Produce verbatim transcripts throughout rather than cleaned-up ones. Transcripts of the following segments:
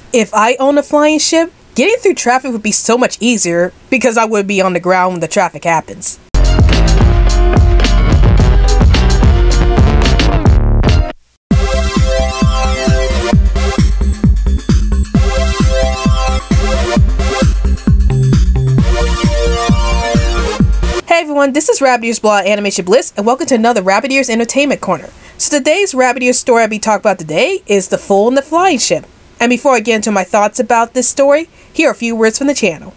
If I owned a flying ship, getting through traffic would be so much easier because I would be on the ground when the traffic happens. Hey everyone, this is Rabbit Ears Blog Animation Bliss, and welcome to another Rabbit Ears Entertainment Corner. So today's Rabbit Ears story I'll be talking about today is The Fool and the Flying Ship. And before I get into my thoughts about this story, here are a few words from the channel.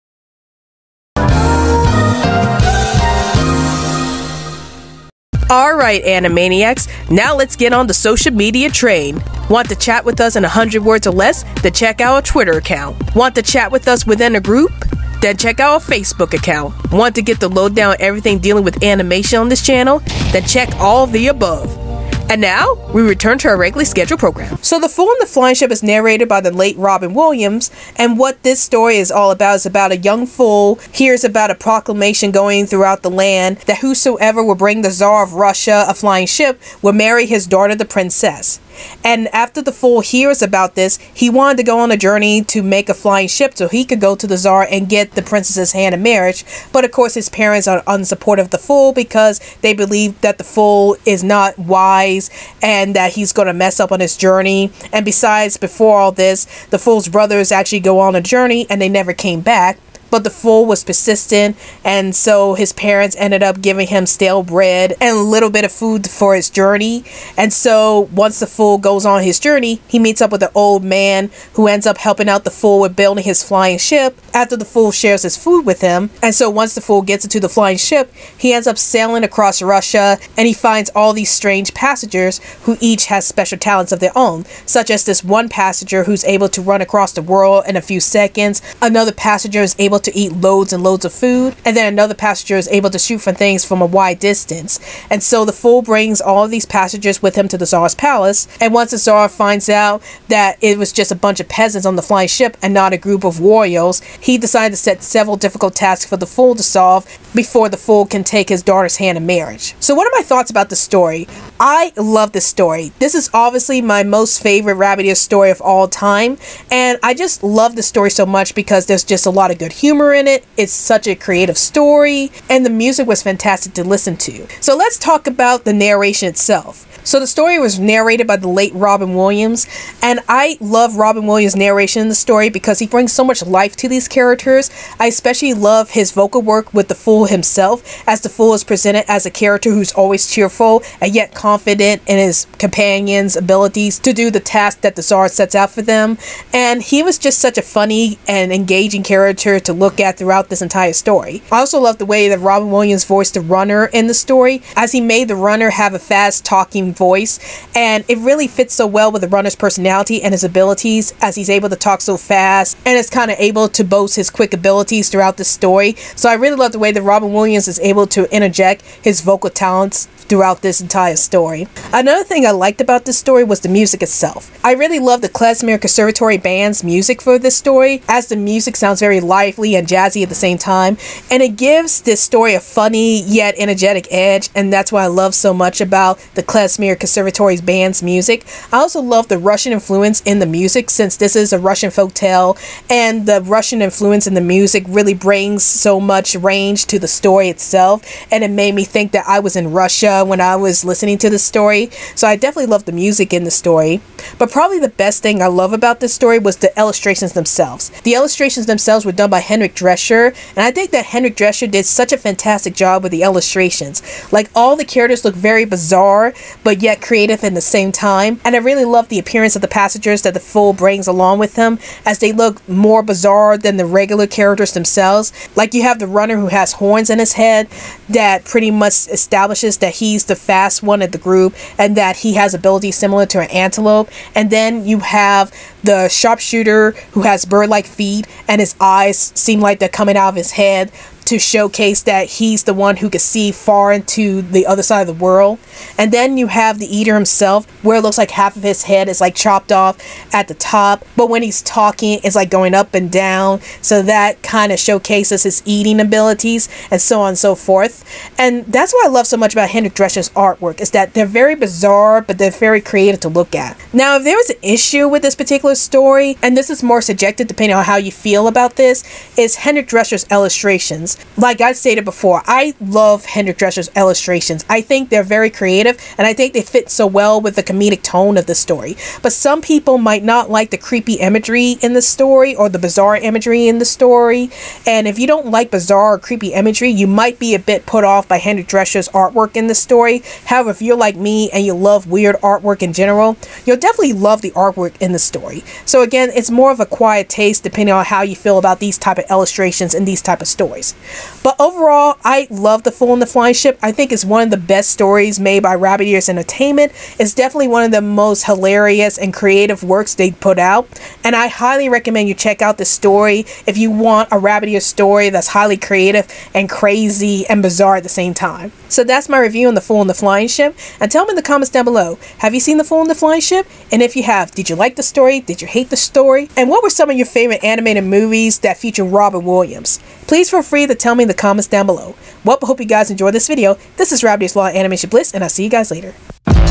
Alright Animaniacs, now let's get on the social media train. Want to chat with us in one hundred words or less? Then check out our Twitter account. Want to chat with us within a group? Then check out our Facebook account. Want to get the lowdown on everything dealing with animation on this channel? Then check all of the above. And now, we return to our regularly scheduled program. So The Fool and the Flying Ship is narrated by the late Robin Williams, and what this story is all about is about a young fool hears about a proclamation going throughout the land that whosoever will bring the Tsar of Russia a flying ship will marry his daughter the princess. And after the fool hears about this, he wanted to go on a journey to make a flying ship so he could go to the Tsar and get the princess's hand in marriage. But of course his parents are unsupportive of the fool because they believe that the fool is not wise and that he's going to mess up on his journey. And besides, before all this, the fool's brothers actually go on a journey and they never came back. But the fool was persistent, and so his parents ended up giving him stale bread and a little bit of food for his journey. And so once the fool goes on his journey, he meets up with an old man who ends up helping out the fool with building his flying ship after the fool shares his food with him. And so once the fool gets into the flying ship, he ends up sailing across Russia, and he finds all these strange passengers who each has special talents of their own, such as this one passenger who's able to run across the world in a few seconds. Another passenger is able to eat loads and loads of food, and then another passenger is able to shoot for things from a wide distance. And so the fool brings all of these passengers with him to the Tsar's palace, and once the Tsar finds out that it was just a bunch of peasants on the flying ship and not a group of warriors, he decided to set several difficult tasks for the fool to solve before the fool can take his daughter's hand in marriage. So what are my thoughts about the story? I love this story. This is obviously my most favorite Rabbit Ears story of all time, and I just love the story so much because there's just a lot of good humor in it. It's such a creative story, and the music was fantastic to listen to. So let's talk about the narration itself. So the story was narrated by the late Robin Williams, and I love Robin Williams' narration in the story because he brings so much life to these characters. I especially love his vocal work with the fool himself, as the fool is presented as a character who's always cheerful and yet confident in his companions' abilities to do the task that the Tsar sets out for them. And he was just such a funny and engaging character to look at throughout this entire story. I also love the way that Robin Williams voiced the runner in the story, as he made the runner have a fast talking voice, and it really fits so well with the runner's personality and his abilities, as he's able to talk so fast and is kind of able to boast his quick abilities throughout the story. So I really love the way that Robin Williams is able to interject his vocal talents throughout this entire story. Another thing I liked about this story was the music itself. I really love the Klezmer Conservatory Band's music for this story, as the music sounds very lively and jazzy at the same time, and it gives this story a funny yet energetic edge, and that's what I love so much about the Klezmer Conservatory Band's music. I also love the Russian influence in the music, since this is a Russian folktale, and the Russian influence in the music really brings so much range to the story itself, and it made me think that I was in Russia when I was listening to this story. So I definitely love the music in the story. But probably the best thing I love about this story was the illustrations themselves. The illustrations themselves were done by Henrik Drescher, and I think that Henrik Drescher did such a fantastic job with the illustrations. Like, all the characters look very bizarre, but yet creative in the same time. And I really love the appearance of the passengers that the fool brings along with him, as they look more bizarre than the regular characters themselves. Like, you have the runner who has horns in his head that pretty much establishes that he's the fast one of the group and that he has abilities similar to an antelope. And then you have the sharpshooter who has bird-like feet and his eyes seem like they're coming out of his head to showcase that he's the one who could see far into the other side of the world. And then you have the Eater himself, where it looks like half of his head is like chopped off at the top, but when he's talking it's like going up and down, so that kind of showcases his eating abilities and so on and so forth. And that's what I love so much about Hendrik Drescher's artwork, is that they're very bizarre, but they're very creative to look at. Now, if there was an issue with this particular story, and this is more subjective depending on how you feel about this, is Hendrik Drescher's illustrations. Like I stated before, I love Hendrik Drescher's illustrations. I think they're very creative, and I think they fit so well with the comedic tone of the story. But some people might not like the creepy imagery in the story or the bizarre imagery in the story. And if you don't like bizarre or creepy imagery, you might be a bit put off by Hendrik Drescher's artwork in the story. However, if you're like me and you love weird artwork in general, you'll definitely love the artwork in the story. So again, it's more of a quiet taste depending on how you feel about these type of illustrations and these type of stories. But overall, I love The Fool and the Flying Ship. I think it's one of the best stories made by Rabbit Ears Entertainment. It's definitely one of the most hilarious and creative works they put out, and I highly recommend you check out this story if you want a Rabbit Ears story that's highly creative and crazy and bizarre at the same time. So that's my review on The Fool and the Flying Ship, and tell me in the comments down below, have you seen The Fool and the Flying Ship? And if you have, did you like the story? Did you hate the story? And what were some of your favorite animated movies that feature Robin Williams? Please feel free to tell me in the comments down below. Well, I hope you guys enjoyed this video. This is Rabbit Ears Law Animation Bliss, and I'll see you guys later.